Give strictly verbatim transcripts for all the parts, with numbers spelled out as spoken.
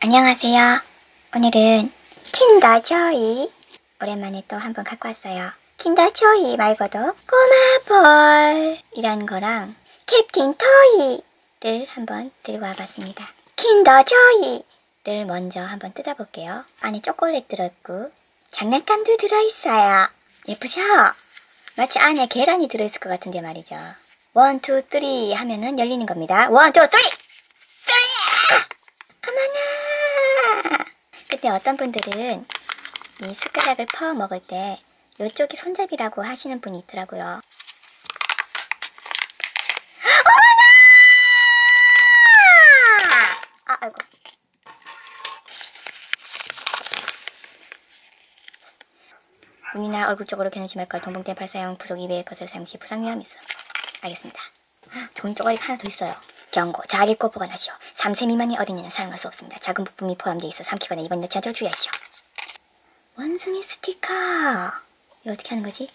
안녕하세요. 오늘은 킨더조이 오랜만에 또 한번 갖고 왔어요. 킨더조이 말고도 꼬마볼 이라는 거랑 캡틴 토이를 한번 들고 와봤습니다. 킨더조이를 먼저 한번 뜯어볼게요. 안에 초콜릿 들어있고 장난감도 들어있어요. 예쁘죠? 마치 안에 계란이 들어있을 것 같은데 말이죠. 원, 투, 쓰리 하면은 열리는 겁니다. 원, 투, 쓰리! 쓰리! 어머나! 그때 어떤 분들은 이 숟가락을 퍼 먹을 때 이쪽이 손잡이라고 하시는 분이 있더라고요. 어머나! 아, 아이고. 눈이나 얼굴 쪽으로 겨누지 말걸. 동봉된 발사형 부속 이외의 것을 사용 시 부상 위험이 있어. 알겠습니다. 종이 쪼가리 하나 더 있어요. 경고, 잘 읽고 보관하시오. 삼 세 미만의 어린이는 사용할 수 없습니다. 작은 부품이 포함되어 있어 삼키거나 입안에 넣지 않도록 주의하십시오. 원숭이 스티커. 이거 어떻게 하는 거지?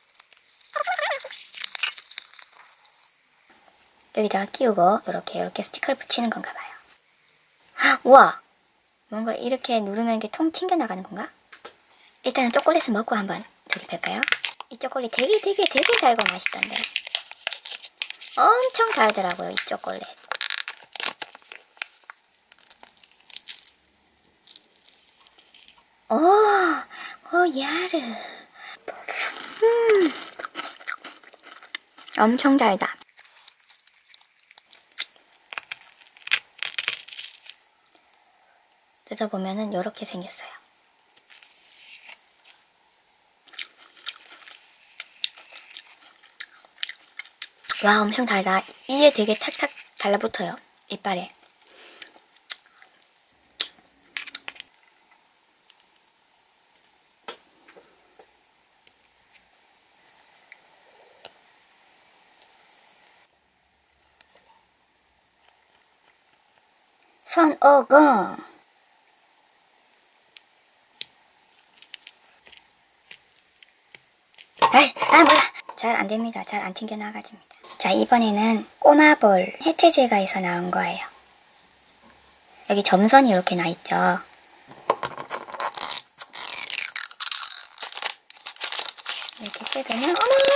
여기다가 끼우고 이렇게 이렇게 스티커를 붙이는 건가 봐요. 우와! 뭔가 이렇게 누르면 이게 통 튕겨나가는 건가? 일단은 초콜릿을 먹고 한번 조립할까요? 이 초콜릿 되게 되게 되게 달고 맛있던데. 엄청 달더라고요, 이 초콜릿. 오, 오, 야르. 음, 엄청 달다. 뜯어보면은 이렇게 생겼어요. 와, 엄청 달다. 이에 되게 착착 달라붙어요, 이빨에. 손오공. 아이, 아 몰라. 잘 안됩니다. 잘 안 튕겨나가집니다. 자, 이번에는 꼬마볼 혜태제가에서 나온 거예요. 여기 점선이 이렇게 나있죠. 이렇게 빼면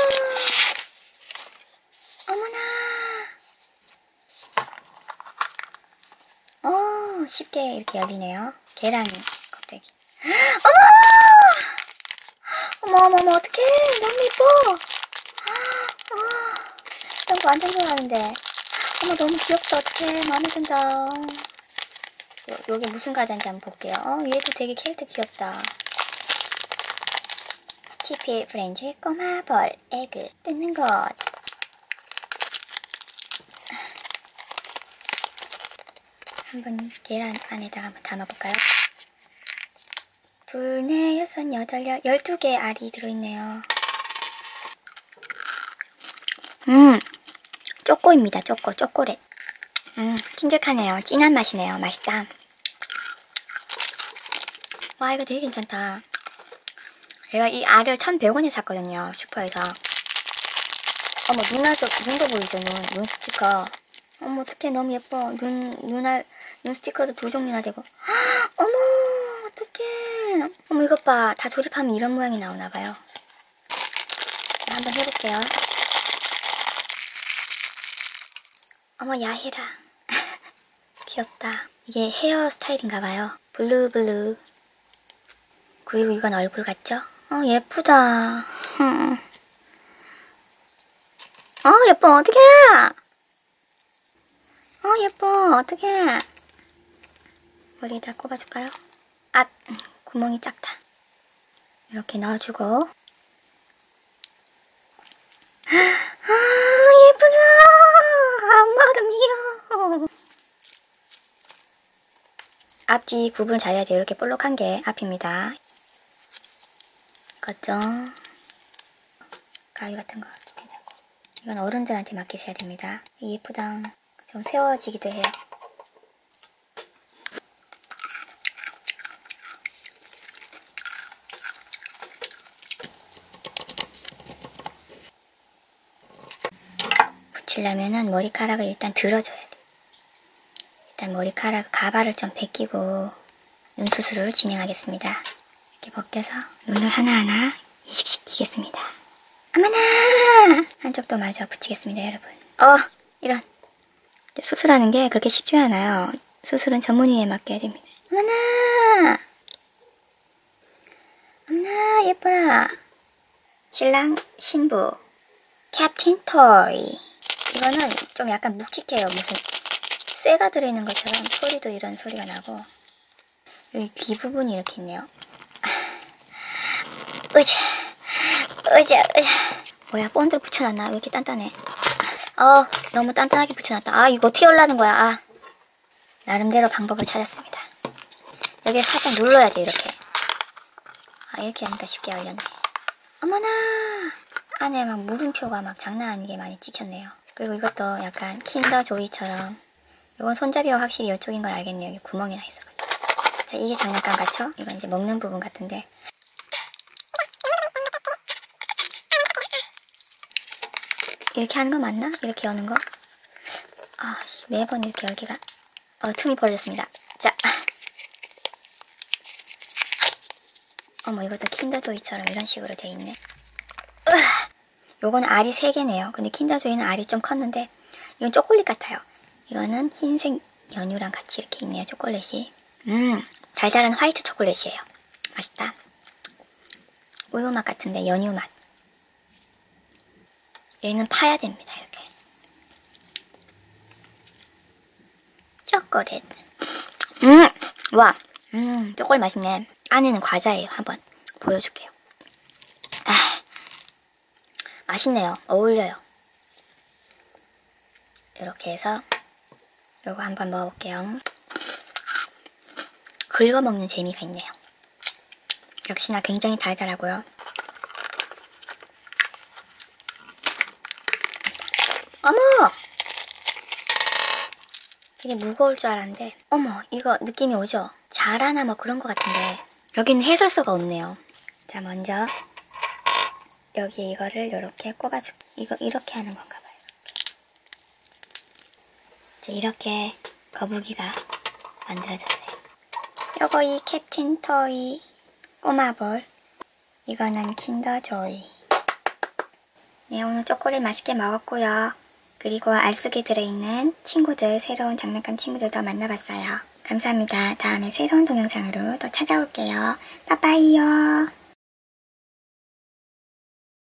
어머나! 어머나! 오, 쉽게 이렇게 열리네요. 계란이 껍데기. 어머! 어머, 어머, 어머, 어떡해! 너무 예뻐! 이런 거 완전 좋아하는데. 어머, 너무 귀엽다. 어떡해. 마음에 든다. 요, 요게 무슨 과자인지 한번 볼게요. 어, 얘도 되게 캐릭터 귀엽다. 키피 프렌즈 꼬마볼 에그 뜯는 것. 한번 계란 안에다가 한번 담아볼까요? 둘, 넷, 여섯, 여덟, 열, 열두 개의 알이 들어있네요. 음, 쪼꼬입니다. 쪼꼬, 쪼꼬렛. 음, 찐득하네요. 진한 맛이네요. 맛있다. 와, 이거 되게 괜찮다. 제가 이 알을 천백 원에 샀거든요. 슈퍼에서. 어머, 눈화도, 눈도 보이죠? 눈, 눈 스티커. 어머, 어떡해. 너무 예뻐. 눈, 눈알, 눈 스티커도 두 종류나 되고. 헉, 어머, 어떡해. 어머, 이것 봐. 다 조립하면 이런 모양이 나오나봐요. 한번 해볼게요. 어머, 야해라. 귀엽다. 이게 헤어 스타일인가봐요. 블루 블루. 그리고 이건 얼굴 같죠? 어, 예쁘다. 어, 예뻐. 어떡해. 어, 예뻐. 어떡해. 머리에다 꼽아줄까요? 아, 구멍이 작다. 이렇게 넣어주고. 아, 예쁘다. 앞머리요. 앞뒤 구분 잘해야 돼요. 이렇게 볼록한 게 앞입니다. 이것 좀 가위 같은 거 괜찮고. 이건 어른들한테 맡기셔야 됩니다. 예쁘다. 좀 세워지기도 해요. 붙이려면은 머리카락을 일단 들어줘야 돼. 일단 머리카락 가발을 좀 벗기고 눈 수술을 진행하겠습니다. 이렇게 벗겨서 눈을 하나하나 이식시키겠습니다. 어머나! 한쪽도 마저 붙이겠습니다, 여러분. 어! 이런. 수술하는 게 그렇게 쉽지 않아요. 수술은 전문의에 맡겨야 됩니다. 어머나! 어머나, 예뻐라. 신랑, 신부, 캡틴 토이. 이거는 좀 약간 묵직해요. 무슨 쇠가 들어있는 것처럼 소리도 이런 소리가 나고. 여기 귀 부분이 이렇게 있네요. 으자, 으자, 으자. 뭐야, 본드를 붙여놨나? 왜 이렇게 단단해? 어, 너무 단단하게 붙여놨다. 아, 이거 어떻게 열라는 거야? 아, 나름대로 방법을 찾았습니다. 여기에 살짝 눌러야 돼, 이렇게. 아, 이렇게 하니까 쉽게 열렸네. 어머나! 안에 막 물음표가 막 장난 아니게 많이 찍혔네요. 그리고 이것도 약간 킨더 조이처럼. 이건 손잡이가 확실히 이쪽인 걸 알겠네요. 여기 구멍이 나 있어가지고. 자, 이게 장난감 같죠? 이건 이제 먹는 부분 같은데. 이렇게 하는 거 맞나? 이렇게 여는 거? 아, 매번 이렇게 열기가. 어, 틈이 벌어졌습니다. 자. 어머, 이것도 킨더조이처럼 이런 식으로 돼 있네. 으아! 요거는 알이 세 개네요. 근데 킨더조이는 알이 좀 컸는데, 이건 초콜릿 같아요. 이거는 흰색 연유랑 같이 이렇게 있네요, 초콜릿이. 음, 달달한 화이트 초콜릿이에요. 맛있다. 우유 맛 같은데, 연유 맛. 얘는 파야 됩니다, 이렇게. 초콜릿. 음! 와! 음, 초콜릿 맛있네. 안에는 과자예요. 한번 보여줄게요. 아, 맛있네요. 어울려요. 이렇게 해서 요거 한번 먹어볼게요. 긁어먹는 재미가 있네요. 역시나 굉장히 달달하고요. 어머! 되게 무거울 줄 알았는데 어머, 이거 느낌이 오죠? 자라나 뭐 그런 것 같은데 여기는 해설서가 없네요. 자, 먼저 여기 이거를 이렇게 꼽아줄, 이거 이렇게 하는 건가 봐요. 자, 이렇게 거북이가 만들어졌어요. 요거 이 캡틴 토이 꼬마볼, 이거는 킨더 조이. 네, 오늘 초콜릿 맛있게 먹었고요. 그리고 알 속에 들어있는 친구들, 새로운 장난감 친구들도 만나봤어요. 감사합니다. 다음에 새로운 동영상으로 또 찾아올게요. 빠빠이요.